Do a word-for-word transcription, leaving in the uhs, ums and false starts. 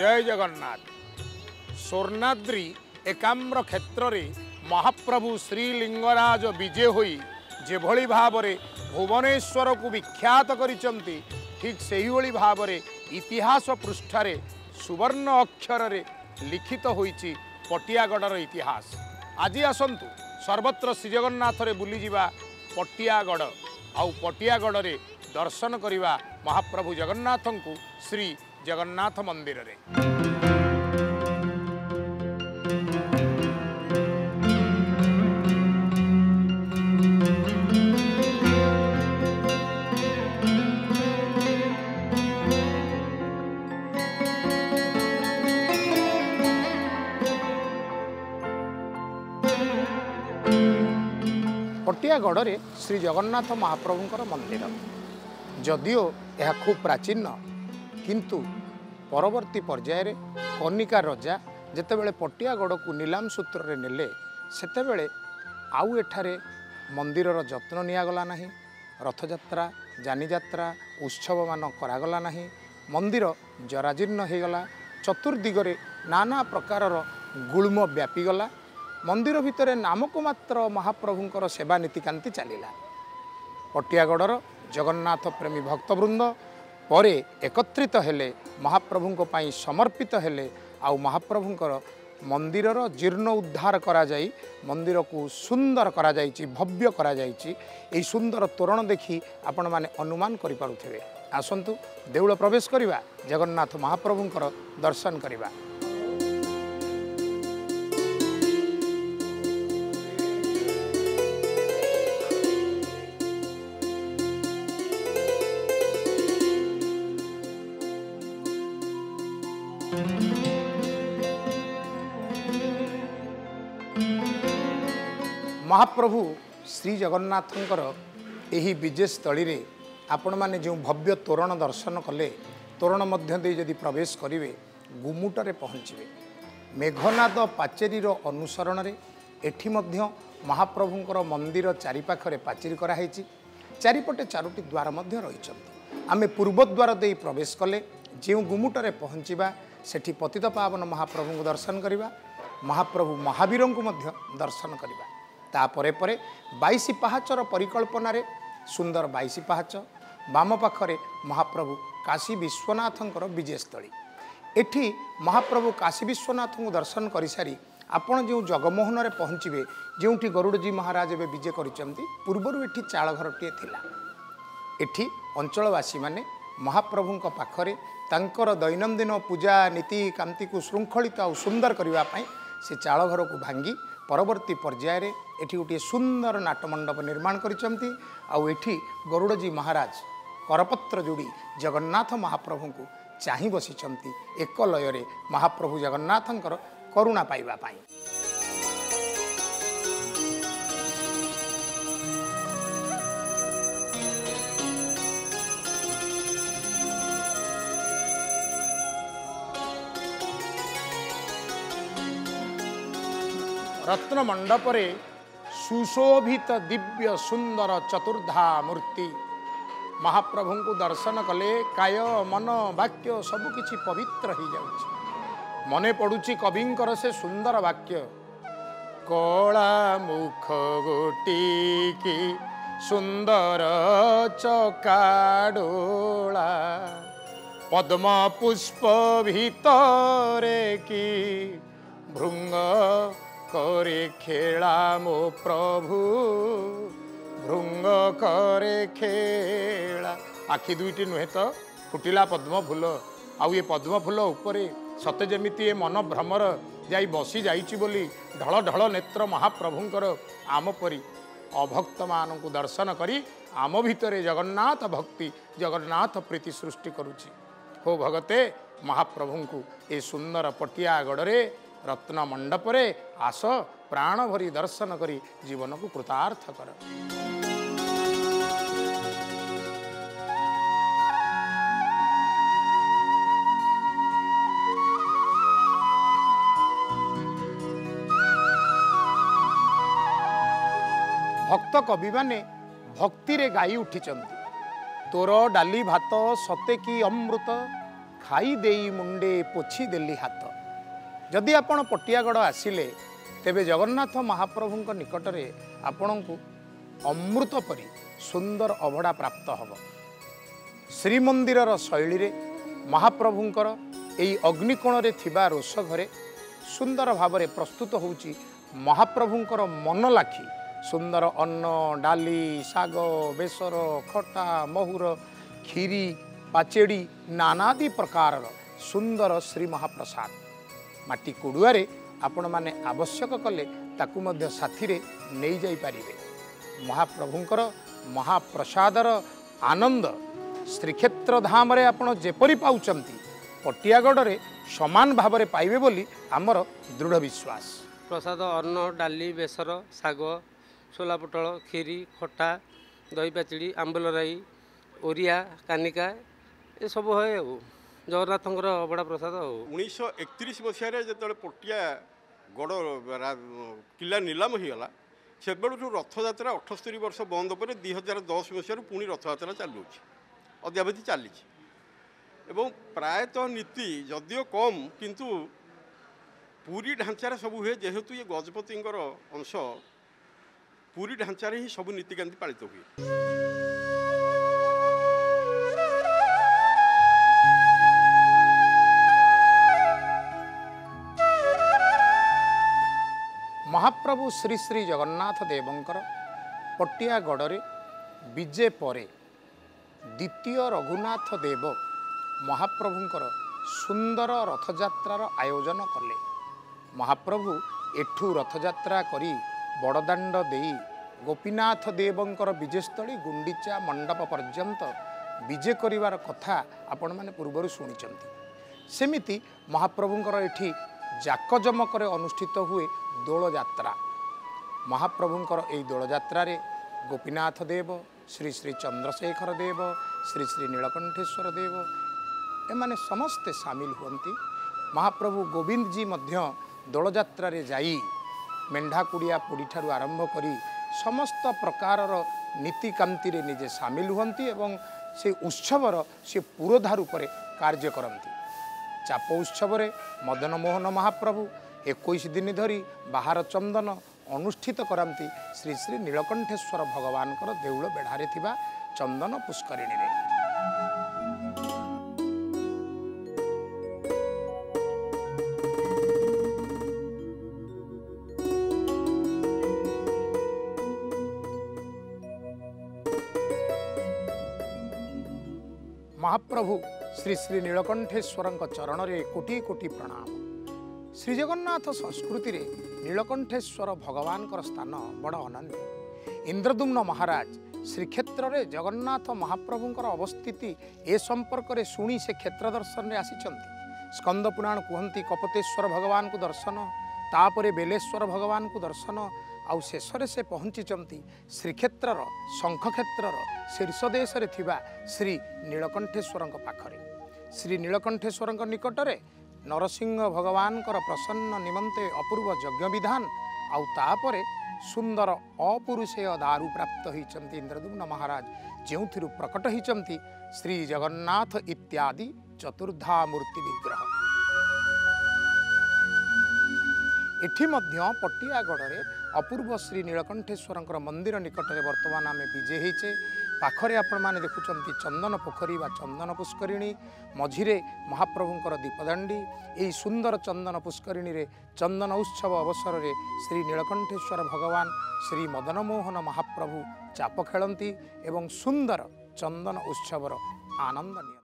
जय जगन्नाथ। स्वर्णाद्री एकाम्र क्षेत्र में महाप्रभु श्रीलिंगराज विजय होई जेभली भाव में भुवनेश्वर को विख्यात करिसंती ठीक से ही भाव में इतिहास पृष्ठारे सुवर्ण अक्षर रे लिखित होईची पटियागढ़र इतिहास। आज आसतु सर्वत्र श्रीजगन्नाथ रे बुली जिबा पटियागढ़ आउ पटियागढ़ रे दर्शन करिबा महाप्रभु जगन्नाथ को श्री जगन्नाथ मंदिर रे। पटियागढ़ रे श्री जगन्नाथ महाप्रभुंकर मंदिर जदिओ यह खूब प्राचीन किंतु परवर्ती पर्यायर कनिका रजा जेतेबेले पटियागढ़ को नीलाम सूत्र रे नेले सेतेबेले आउ एठारे मंदिरर जत्न नियागला नाही। रथयात्रा जानीयात्रा उत्सव मान करागला नाही। मंदिर जराजीर्ण हो गला। चतुर्दिगरे नाना प्रकारर गुळ्म व्यापीगला। मंदिर भितर नामक मात्र महाप्रभुंकर सेवा नीतिकांति चलिला। पटियागढ़र जगन्नाथ प्रेमी भक्तवृंद परे एकत्रित हेले महाप्रभुंक पई समर्पित हेले। आउ महाप्रभुंकर मंदिरर जीर्ण उद्धार करा जाई मंदिर को सुंदर करा जाईची भव्य करा जाईची। एई सुंदर तोरण देखि आपण माने अनुमान करि पारुथिबे। आसंतु देउळ प्रवेश करिबा जगन्नाथ महाप्रभुंकर दर्शन करिबा। महाप्रभु श्री जगन्नाथंकर एही विजय स्थली रे आपण माने जो भव्य तोरण दर्शन कले तोरण मध्य दे यदि प्रवेश करिवे गुमुटरे पहुँचे मेघनाद पाचेरीर अनुसरण रे एठी मध्य महाप्रभुंकर मंदिर चारिपाखरे पाचेरी कराई। चारिपटे चारोटी द्वार मध्य रही। आमे पूर्व द्वार दे प्रवेश कले जो गुमुटरे पहुँचवा सेठी पतित पावन महाप्रभु को दर्शन करिबा। महाप्रभु महावीर को मध्य दर्शन करिबा। ता परे परे बाईस पाहाचर परिकल्पना रे सुंदर बाईस पाहाच बाम पाखरे महाप्रभु काशी विश्वनाथंकर विजयस्थली। एठी महाप्रभु काशी विश्वनाथ को दर्शन कर सारी आपण जो जगमोहन रे पहुँचे जोठी गरुड़जी महाराज एवं विजय करिसेंती पूर्वर एठी चालघरटीए थिला। एठी अंचलवासी माने महाप्रभुंक पाखरे तांकर दैनंदिन पूजा नीति कांति को श्रृंखलित और सुंदर करने से चालघर को भांगी परवर्ती पर्यायर एठी गोटे सुंदर नाटमंडप निर्माण करिसेंती। आउ एठी गरुड़जी महाराज करपत्र जोड़ी जगन्नाथ महाप्रभु को चाहि बसिचंती एक लय महाप्रभु जगन्नाथंकर करुणा पाइबा पाई। रत्न मंडपरे सुशोभित दिव्य सुंदर चतुर्धा मूर्ति महाप्रभु को दर्शन कले काय मन वाक्य सबकिछि पवित्र हो जाउछि। मने पड़ुछि कविंकर से सुंदर वाक्य कला मुख गोटी की सुंदर चकाडोला पद्म पुष्प भीतरे की भृंग करे खेला मो प्रभु भृंग करे खेला। आखि दुईटी नुहे तो फुटिला पद्म फूल आउ ये पद्म फूल उपरे सते जमिति ए मन भ्रमर जाई बसी जाइछि बोली ढल ढल नेत्र महाप्रभुंकर आम परी अभक्त मान को दर्शन करी आम भितरे जगन्नाथ भक्ति जगन्नाथ प्रीति सृष्टि करुछि। हो भगते महाप्रभु को ए सुंदर पटियागढ़ रे रत्न मंडपरे आस प्राण भरी दर्शन करी जीवन को कृतार्थ कर। भक्त कवि माने भक्ति रे गाई उठिचंती तोर डाली भात सते की अमृत खाई देई मुंडे पोछि देली हाथ। जदि आपण पटियागढ़ आसिले तेबे जगन्नाथ महाप्रभुंक निकटरे आपणको अमृत परी सुंदर अभड़ा प्राप्त हब। श्रीमंदिरर शैली रे महाप्रभुंकर एई अग्निकोण रे थिबा रोष घरे सुंदर भावरे प्रस्तुत होउची महाप्रभुंकर मन लाखी सुंदर अन्न डाली साग बेसर खटा महुर खीरी पाचेड़ी नानादि प्रकार सुंदर श्री महाप्रसाद माटी कुड़ुआरे आपण माने आवश्यक कले ताकू मध्य साथी रे नहीं जाई पारिबे। महाप्रभुंकर महाप्रसादर आनंद श्रीक्षेत्र धाम रे आपण जेपरि पाउचंती पटियागढ़ रे समान भावरे पाइबे बोली आमर दृढ़ विश्वास। प्रसाद अन्न डाली बेसर साग छोला पोटल खीरी खटा दही पाचड़ी आंबुल राई ओरिया कानिका ये सब है जगन्नाथंकर बड़ा प्रसाद। उन्नीस एकतीस मसीह जो पटिया गड़ किला नीलाम होगा से बेलू रथयात्रा अठस्तरी वर्ष बंद पर दुई हजार दस मसीह पुणी रथयात्रा चलू अद्यावधि चली प्रायतः नीति जदियो कम किंतु पूरी ढांचार सब हुए जेहेतु ये गजपति अंश पूरी ढांचार ही सब नीतिकांति पालित हुए। महाप्रभु श्री श्री जगन्नाथ देवंकर पटियागढ़ विजे परे द्वितीय रघुनाथ देव महाप्रभुंकर सुंदर रथयात्रार आयोजन कले। महाप्रभु एठू रथयात्रा करी बड़दाण्ड देई गोपीनाथ देवंकर विजेस्थली गुंडीचा मंडप पर्यंत विजे करिवार कथा आपण माने पूर्वर शुणिचंती। सेमिति महाप्रभुंकर एठी जाकजमकर अनुष्ठित हुए दोल यात्रा। महाप्रभुंकर एई दोल यात्रा रे गोपीनाथ देव श्री श्री चंद्रशेखर देव श्री श्री नीलकंठेश्वर देव एमाने समस्ते सामिल हुअन्ति। महाप्रभु गोविंद जी मध्य दोल यात्रा रे जाई मेंढाकुड़िया पुड़ी ठारू आरंभ करी समस्त प्रकारर नीतिकांति रे निजे सामिल हुअन्ति एवं से उत्सवर से पुरोधा रूप में कार्य करती। चाप उत्सव मदन मोहन महाप्रभु इक्कीस दिन धरी बाहर चंदन अनुष्ठित करती श्री श्री नीलकंठेश्वर भगवान देउल बेढ़ारे थिबा चंदन पुष्करिणी रे। महाप्रभु श्री श्री नीलकंठेश्वर चरण रे कोटि कोटि प्रणाम। श्री जगन्नाथ संस्कृति रे नीलकंठेश्वर भगवान स्थान बड़ अनन्य। इंद्रदुम्न महाराज श्रीक्षेत्र रे जगन्नाथ महाप्रभुंकर अवस्थिति ए संपर्क रे सुनी से क्षेत्र दर्शन रे आसिचंती। स्कंद पुराण कहती कपतेश्वर भगवान को दर्शन तापरे बेलेश्वर भगवान को दर्शन आउ शेषरे से पहुँचीचंती श्रीक्षेत्र शंखक्षेत्र शीर्षदेश रे थिबा श्री नीलकंठेश्वर पाखरे। श्री नीलकंठेश्वर निकटरे नरसिंह भगवान प्रसन्न निमंते अपूर्व यज्ञ विधान आउ तापरे सुंदर अपुरुषेय दारु प्राप्त होइचंती इंद्रदुम्न महाराज जेउथिरु प्रकट होइचंती श्री जगन्नाथ इत्यादि चतुर्धा मूर्ति विग्रह। एठी मध्य पटियागढ़ अपूर्व श्री नीलकंठेश्वर मंदिर निकटरे वर्तमान आम विजे होइचे। पाखरे आपण माने देखुचंती चंदन पोखरी वा चंदन पुष्करिणी मझिरे महाप्रभुंकर दीपदांडी। यही सुंदर चंदन पुष्करिणी रे चंदन उत्सव अवसर रे श्री नीलकंठेश्वर भगवान श्री मदन मोहन महाप्रभु चाप खेलती एवं सुंदर चंदन उत्सवर आनंद नियंती।